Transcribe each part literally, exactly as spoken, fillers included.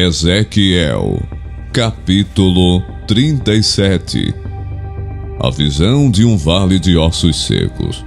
Ezequiel, capítulo trinta e sete. A visão de um vale de ossos secos.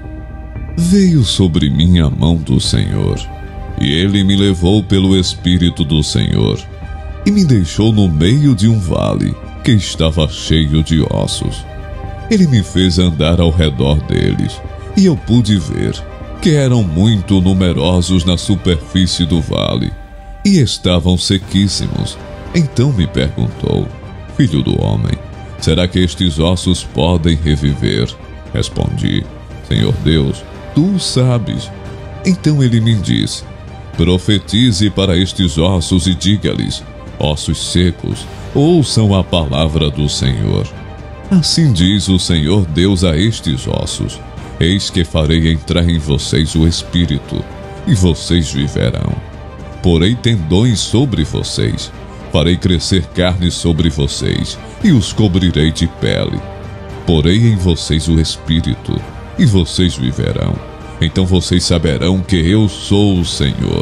Veio sobre mim a mão do Senhor, e ele me levou pelo Espírito do Senhor, e me deixou no meio de um vale que estava cheio de ossos. Ele me fez andar ao redor deles, e eu pude ver que eram muito numerosos na superfície do vale, e estavam sequíssimos. Então me perguntou: Filho do homem, será que estes ossos podem reviver? Respondi: Senhor Deus, tu sabes. Então ele me disse: Profetize para estes ossos e diga-lhes: Ossos secos, ouçam a palavra do Senhor. Assim diz o Senhor Deus a estes ossos: Eis que farei entrar em vocês o Espírito, e vocês viverão. Porei tendões sobre vocês, farei crescer carne sobre vocês, e os cobrirei de pele. Porei em vocês o Espírito, e vocês viverão. Então vocês saberão que eu sou o Senhor.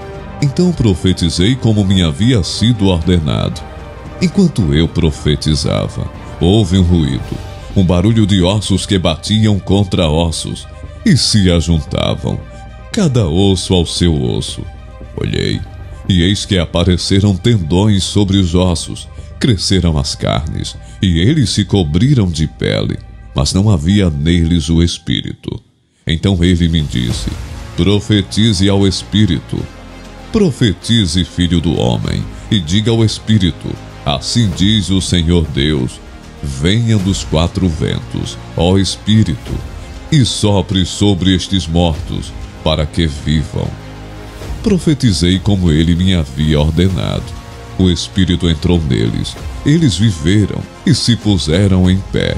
Então profetizei como me havia sido ordenado. Enquanto eu profetizava, houve um ruído, um barulho de ossos que batiam contra ossos, e se ajuntavam, cada osso ao seu osso. Olhei, e eis que apareceram tendões sobre os ossos, cresceram as carnes, e eles se cobriram de pele, mas não havia neles o Espírito. Então ele me disse: Profetize ao Espírito. Profetize, filho do homem, e diga ao Espírito: Assim diz o Senhor Deus: Venha dos quatro ventos, ó Espírito, e sopre sobre estes mortos, para que vivam. Profetizei como ele me havia ordenado. O Espírito entrou neles, eles viveram e se puseram em pé.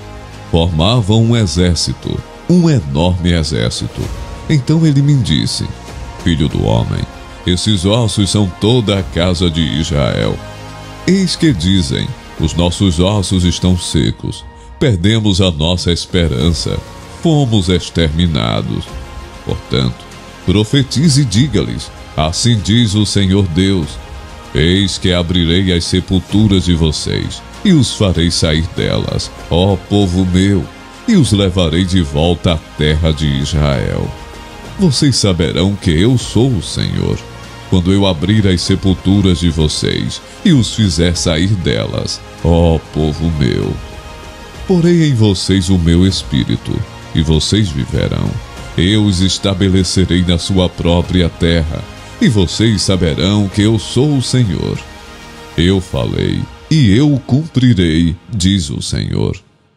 Formavam um exército, um enorme exército. Então ele me disse: Filho do homem, esses ossos são toda a casa de Israel. Eis que dizem: Os nossos ossos estão secos, perdemos a nossa esperança, fomos exterminados. Portanto, profetize e diga-lhes: Assim diz o Senhor Deus: Eis que abrirei as sepulturas de vocês, e os farei sair delas, ó povo meu, e os levarei de volta à terra de Israel. Vocês saberão que eu sou o Senhor, quando eu abrir as sepulturas de vocês, e os fizer sair delas, ó povo meu. Porei em vocês o meu Espírito, e vocês viverão. Eu os estabelecerei na sua própria terra, e vocês saberão que eu sou o Senhor. Eu falei, e eu o cumprirei, diz o Senhor.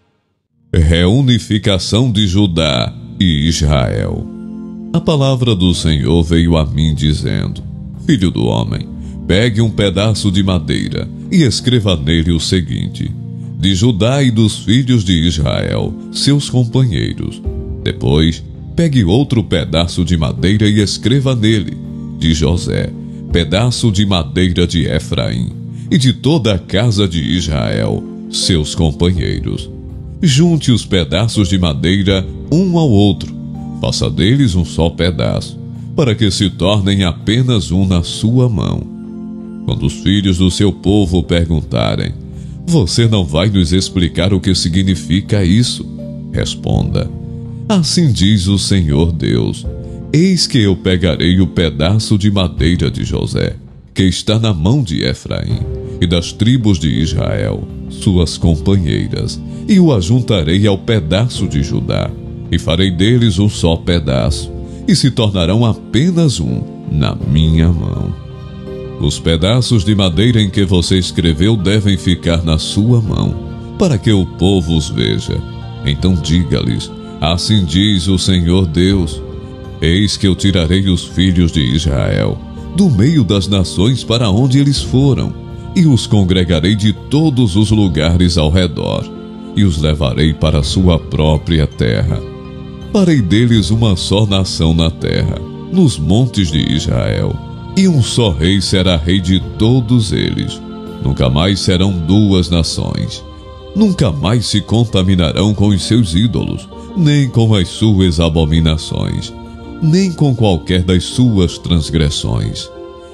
Reunificação de Judá e Israel. A palavra do Senhor veio a mim dizendo: Filho do homem, pegue um pedaço de madeira e escreva nele o seguinte: De Judá e dos filhos de Israel, seus companheiros. Depois, pegue outro pedaço de madeira e escreva nele: De José, pedaço de madeira de Efraim, e de toda a casa de Israel, seus companheiros. Junte os pedaços de madeira um ao outro, faça deles um só pedaço, para que se tornem apenas um na sua mão. Quando os filhos do seu povo perguntarem: Você não vai nos explicar o que significa isso? Responda: Assim diz o Senhor Deus: Eis que eu pegarei o pedaço de madeira de José, que está na mão de Efraim, e das tribos de Israel, suas companheiras, e o ajuntarei ao pedaço de Judá, e farei deles um só pedaço, e se tornarão apenas um na minha mão. Os pedaços de madeira em que você escreveu devem ficar na sua mão, para que o povo os veja. Então diga-lhes: Assim diz o Senhor Deus: Eis que eu tirarei os filhos de Israel do meio das nações para onde eles foram, e os congregarei de todos os lugares ao redor, e os levarei para a sua própria terra. Farei deles uma só nação na terra, nos montes de Israel, e um só rei será rei de todos eles. Nunca mais serão duas nações. Nunca mais se contaminarão com os seus ídolos, nem com as suas abominações, nem com qualquer das suas transgressões.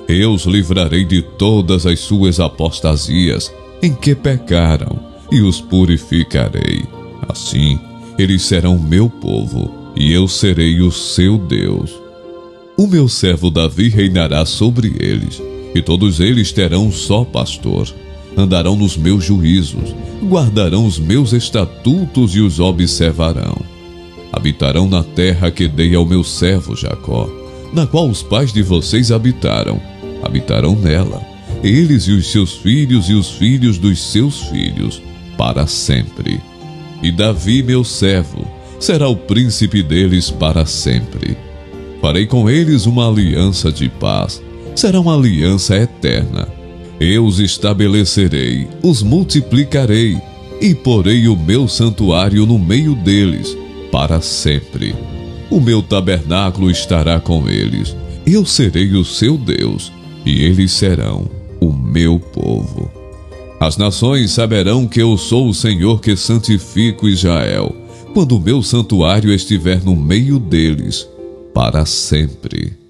Eu os livrarei de todas as suas apostasias em que pecaram e os purificarei. Assim, eles serão meu povo e eu serei o seu Deus. O meu servo Davi reinará sobre eles, e todos eles terão um só pastor. Andarão nos meus juízos, guardarão os meus estatutos e os observarão. Habitarão na terra que dei ao meu servo Jacó, na qual os pais de vocês habitaram. Habitarão nela, eles e os seus filhos e os filhos dos seus filhos, para sempre. E Davi, meu servo, será o príncipe deles para sempre. Farei com eles uma aliança de paz, será uma aliança eterna. Eu os estabelecerei, os multiplicarei, e porei o meu santuário no meio deles, para sempre. O meu tabernáculo estará com eles, eu serei o seu Deus, e eles serão o meu povo. As nações saberão que eu sou o Senhor que santifico Israel, quando o meu santuário estiver no meio deles, para sempre.